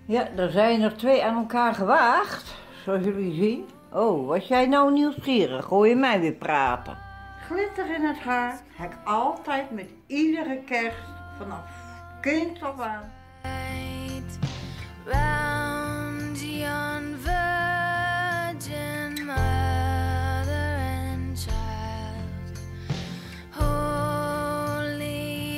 Ja, er zijn er twee aan elkaar gewaagd, zoals jullie zien. Oh, was jij nou nieuwsgierig? Hoor je mij weer praten? Glitter in het haar heb ik altijd met iedere kerst vanaf kind af aan. Round yon virgin mother and child, holy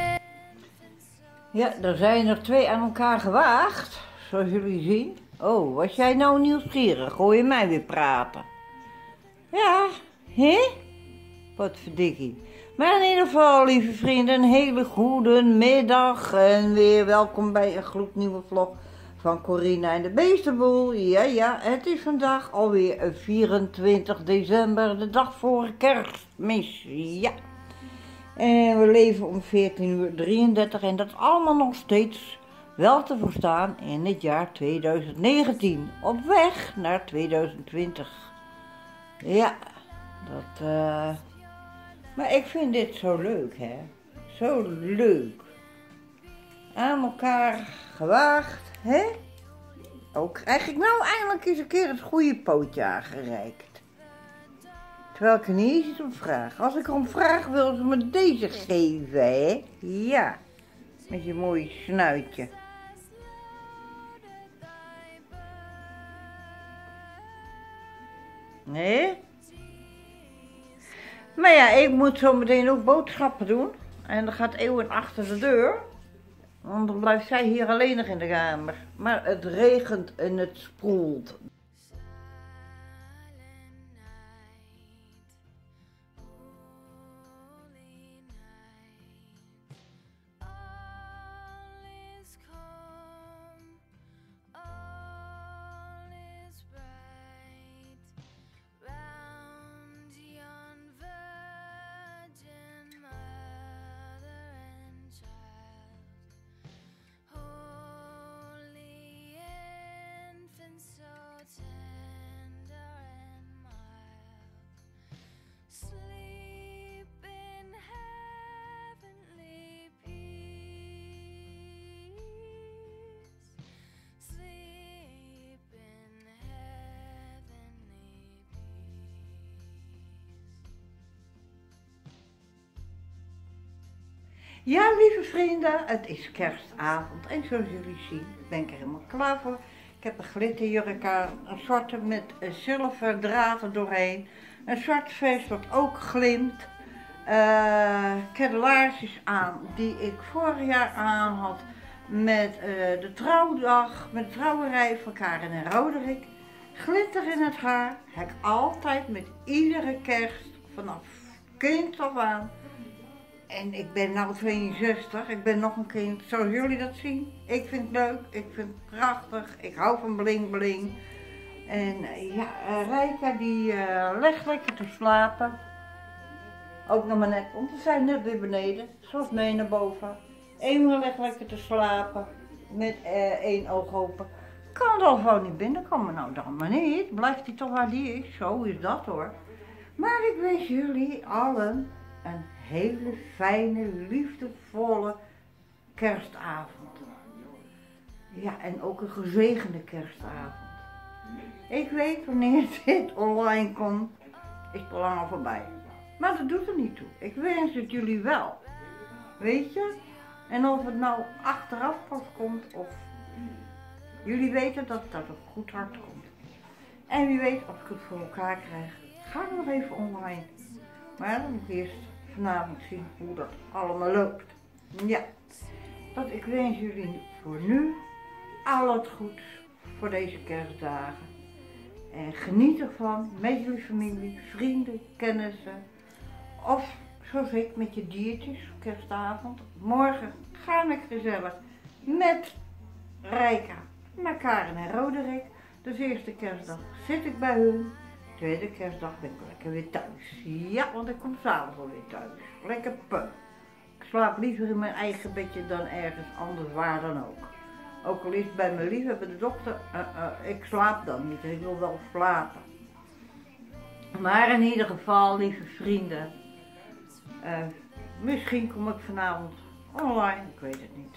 Ja, er zijn er twee aan elkaar gewaagd, zoals jullie zien. Oh, was jij nou nieuwsgierig? Hoor je mij weer praten? Ja, hè? Wat verdikkie. Maar in ieder geval, lieve vrienden, een hele goede middag. En weer welkom bij een gloednieuwe vlog van Corina en de Beestenboel. Ja, het is vandaag alweer 24 december, de dag voor Kerstmis. Ja. En we leven om 14:33 en dat allemaal nog steeds wel te verstaan in het jaar 2019. Op weg naar 2020. Ja, dat... Maar ik vind dit zo leuk, hè. Zo leuk. Aan elkaar gewaagd, hè. Ook krijg ik nou eindelijk eens een keer het goede pootje aangereikt. Terwijl ik er niet eens om vraag. Als ik erom vraag, wil ze me deze geven, hè. Ja, met je mooie snuitje. Nee? Maar ja, ik moet zo meteen ook boodschappen doen. En dan gaat Eeuwen achter de deur. Want dan blijft zij hier alleenig in de kamer. Maar het regent en het sproelt. Ja, lieve vrienden, het is kerstavond en zoals jullie zien ben ik er helemaal klaar voor. Ik heb een glitterjurk aan, een zwarte met zilver draad doorheen, een zwart vest wat ook glimt. Ik heb de laarsjes aan die ik vorig jaar aan had met de trouwdag, met de trouwerij van Karen en Roderick. Glitter in het haar heb ik altijd met iedere kerst vanaf kind af aan. En ik ben nu 62, ik ben nog een kind, zoals jullie dat zien. Ik vind het leuk, ik vind het prachtig, ik hou van bling bling. En ja, Rijka die legt lekker te slapen. Ook nog maar net, want we zijn net weer beneden, zoals mee naar boven. Emil legt lekker te slapen, met één oog open. Kan er gewoon niet binnenkomen, nou dan maar niet. Blijft hij toch waar die is, zo is dat hoor. Maar ik wens jullie allen een hele fijne, liefdevolle kerstavond. Ja, en ook een gezegende kerstavond. Ik weet wanneer dit online komt, is het al lang al voorbij. Maar dat doet er niet toe. Ik wens het jullie wel. Weet je? En of het nou achteraf pas komt of... Jullie weten dat het uit een goed hart komt. En wie weet of ik het voor elkaar krijg, ga ik nog even online. Maar dan moet ik eerst vanavond zien hoe dat allemaal loopt. Ja, dat ik wens jullie voor nu al het goeds voor deze kerstdagen. En geniet ervan met jullie familie, vrienden, kennissen. Of zoals ik met je diertjes op kerstavond. Morgen ga ik gezellig met Rijka naar Karen en Roderick. Dus eerste kerstdag zit ik bij hun. Tweede kerstdag ben ik lekker weer thuis. Ja, want ik kom s'avonds alweer thuis. Lekker puh. Ik slaap liever in mijn eigen bedje dan ergens anders waar dan ook. Ook al is het bij mijn lieve, bij de dokter, ik slaap dan niet. Ik wil wel slapen. Maar in ieder geval, lieve vrienden. Misschien kom ik vanavond online, ik weet het niet.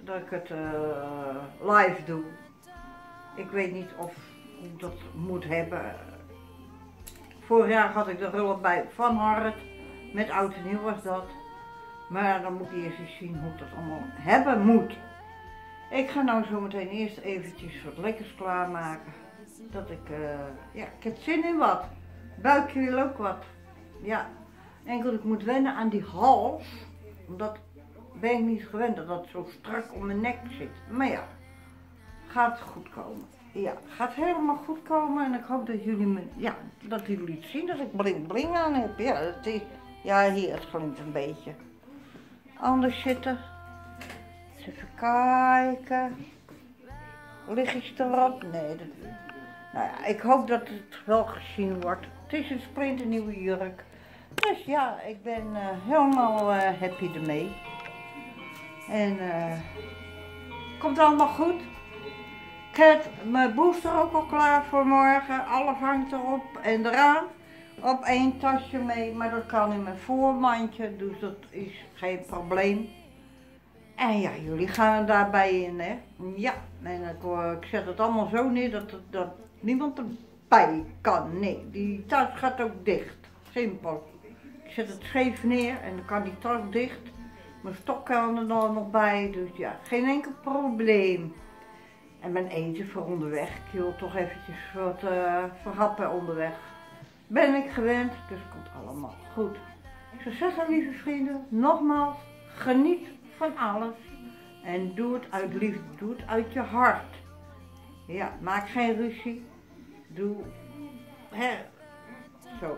dat ik het live doe. Ik weet niet of ik dat moet hebben. Vorig jaar had ik de hulp bij Van Hart. Met oud en nieuw was dat. Maar dan moet je eerst eens zien hoe ik dat allemaal hebben moet. Ik ga nou zo meteen eerst eventjes wat lekkers klaarmaken. Dat ik, ja, ik heb zin in wat. Buikje wil ook wat. Ja, enkel ik moet wennen aan die hals. Omdat ben ik niet gewend dat dat zo strak om mijn nek zit. Maar ja, gaat goed komen. Ja, gaat helemaal goed komen en ik hoop dat jullie me, ja, dat jullie het zien dat ik bling bling aan heb. Ja, het is, ja, hier, het glimt een beetje. Anders zitten. Eens even kijken. Lichtjes erop? Nee, dat, nou ja, ik hoop dat het wel gezien wordt. Het is een splinternieuwe jurk. Dus ja, ik ben helemaal happy ermee. En komt allemaal goed. Ik heb mijn booster ook al klaar voor morgen. Alles hangt erop en eraan. Op één tasje mee, maar dat kan in mijn voormandje, dus dat is geen probleem. En ja, jullie gaan daarbij in, hè. Ja, en ik zet het allemaal zo neer dat niemand erbij kan. Nee, die tas gaat ook dicht. Simpel. Ik zet het scheef neer en dan kan die tas dicht. Mijn stok kan er dan nog bij, dus ja, geen enkel probleem. En mijn eten voor onderweg. Ik wil toch eventjes wat verhappen onderweg. Ben ik gewend, dus het komt allemaal goed. Ik zou zeggen, lieve vrienden, nogmaals, geniet van alles. En doe het uit liefde, doe het uit je hart. Ja, maak geen ruzie. Doe, hè, zo.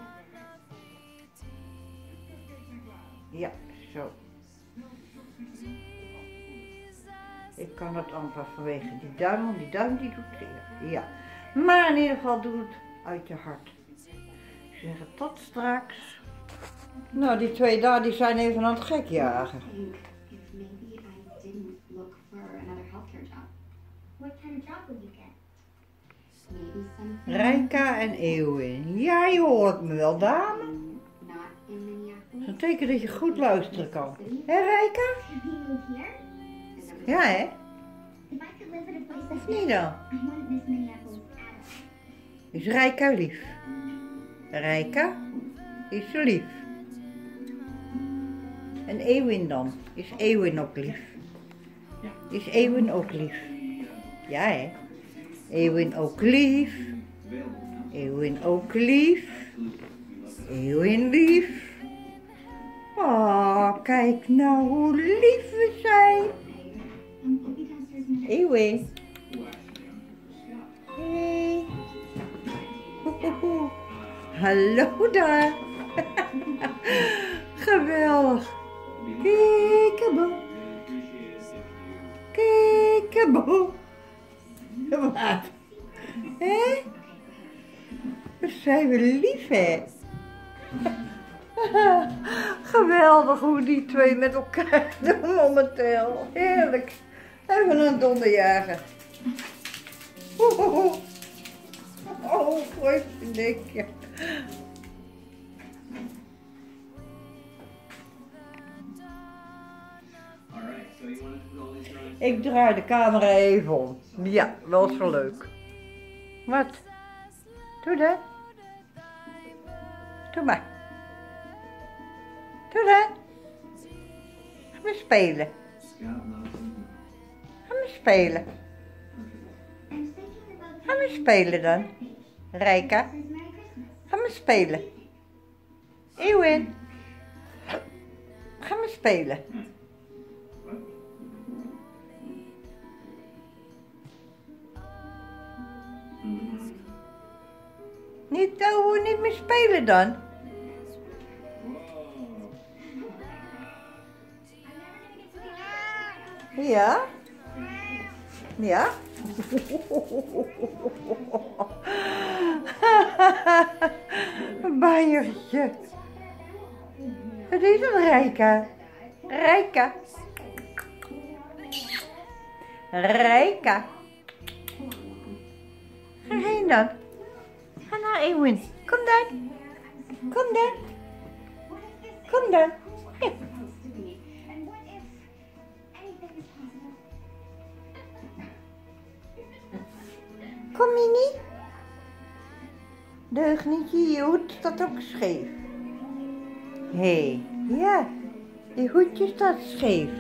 Ja, zo. Ik kan het amper vanwege die duim, want die duim die doet zeer. Ja, maar in ieder geval doe het uit je hart. Ik zeg tot straks. Nou, die twee daar die zijn even aan het gekjagen. Rijka en Eeuwin. Ja, je hoort me wel, dame. Dat is een teken dat je goed luisteren kan. Hé, Rijka? Ja, hè? Of niet dan? Is Rijka lief? Rijka is ze lief. En Eeuwin dan? Is Eeuwin ook lief? Is Eeuwin ook lief? Ja, hè? Eeuwin ook lief. Eeuwin ook lief. Eeuwin lief. Oh, kijk nou hoe lief we zijn. Eeuwin. Hey. Hallo daar. Geweldig. Kiekeboe. Kiekeboe. Wat? Hé? We zijn weer lief, hè? Geweldig hoe die twee met elkaar doen momenteel. Heerlijk. Even een donderjager. Oh, gooi een dikje. Ik draai de camera even om. Ja, wel zo leuk. Wat? Doe dat. Doe maar. Doe dat. Ga maar spelen. Ga maar spelen. Ga maar spelen dan. Rijka. Ga maar spelen. Eeuwin. Ga maar spelen. Niet meer spelen dan. Ja? Ja? Een baiertje. Wat is dat, Rijka? Rijka. Rijka. Ga heen dan. Ga naar Eeuwin. Kom dan. Kom dan. Kom dan. Ja. Kom je niet? Deugnietje, je hoed staat ook scheef. Hé, ja, je hoedje staat scheef.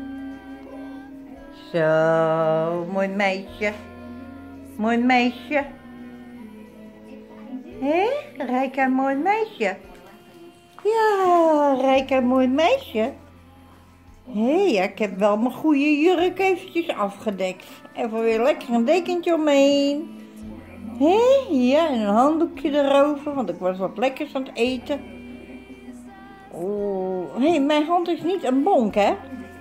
Zo, mooi meisje. Mooi meisje. Hé, Rijka, mooi meisje. Ja, Rijka, mooi meisje. Hé, ja, ik heb wel mijn goede jurk eventjes afgedekt. Even weer lekker een dekentje omheen. Hé, ja, en een handdoekje erover, want ik was wat lekkers aan het eten. Oh, hé, mijn hand is niet een bonk, hè?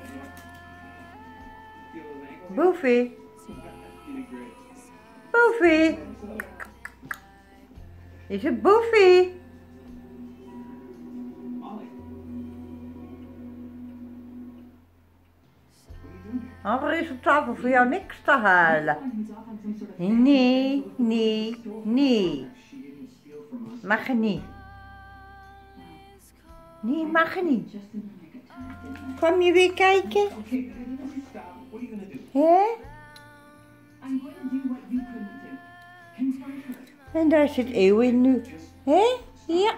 Boefie. Boefie. Is het Boefie? Er is op tafel voor jou niks te halen. Nee, nee, nee. Mag je niet. Nee, mag je niet. Kom je weer kijken? Hè? En daar zit Eeuwin nu. Hè? Ja.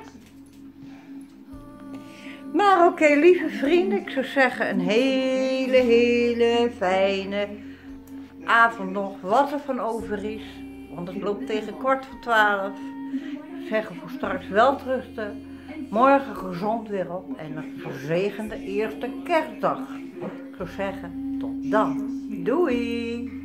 Maar oké, lieve vrienden, ik zou zeggen een hele fijne avond nog, wat er van over is. Want het loopt tegen 11:15. Ik zeg voor straks wel rusten. Morgen gezond weer op en een gezegende eerste kerstdag. Ik zou zeggen, tot dan. Doei!